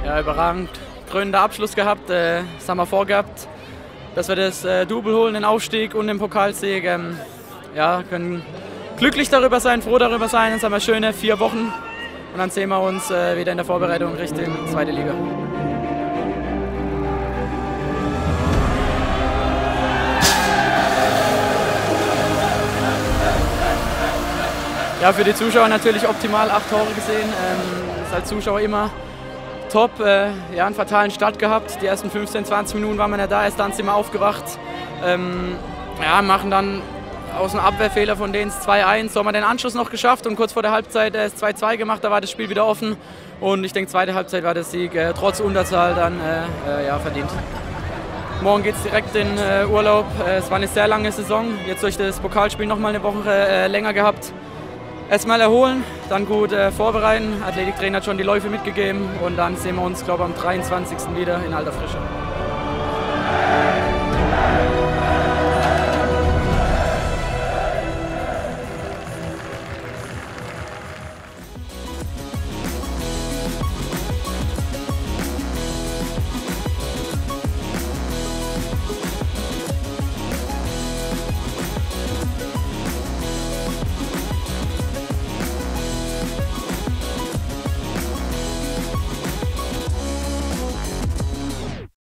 Ja, überragend. Krönender Abschluss gehabt. Das haben wir vorgehabt, dass wir das Double holen, den Aufstieg und den Pokalsieg. Ja, können glücklich darüber sein, froh darüber sein. Jetzt haben wir schöne 4 Wochen und dann sehen wir uns wieder in der Vorbereitung Richtung 2. Liga. Ja, für die Zuschauer natürlich optimal, 8 Tore gesehen. Ist als Zuschauer immer top. Ja, einen fatalen Start gehabt. Die ersten 15, 20 Minuten waren wir nicht da, erst dann sind wir aufgewacht. Ja, machen dann aus einem Abwehrfehler von denen 2-1. So haben wir den Anschluss noch geschafft und kurz vor der Halbzeit das 2-2 gemacht. Da war das Spiel wieder offen und ich denke, zweite Halbzeit war der Sieg trotz Unterzahl dann ja, verdient. Morgen geht es direkt in Urlaub. Es war eine sehr lange Saison. Jetzt durch das Pokalspiel noch mal eine Woche länger gehabt. Erstmal erholen, dann gut vorbereiten. Athletiktrainer hat schon die Läufe mitgegeben und dann sehen wir uns, glaube ich, am 23. wieder in alter Frische.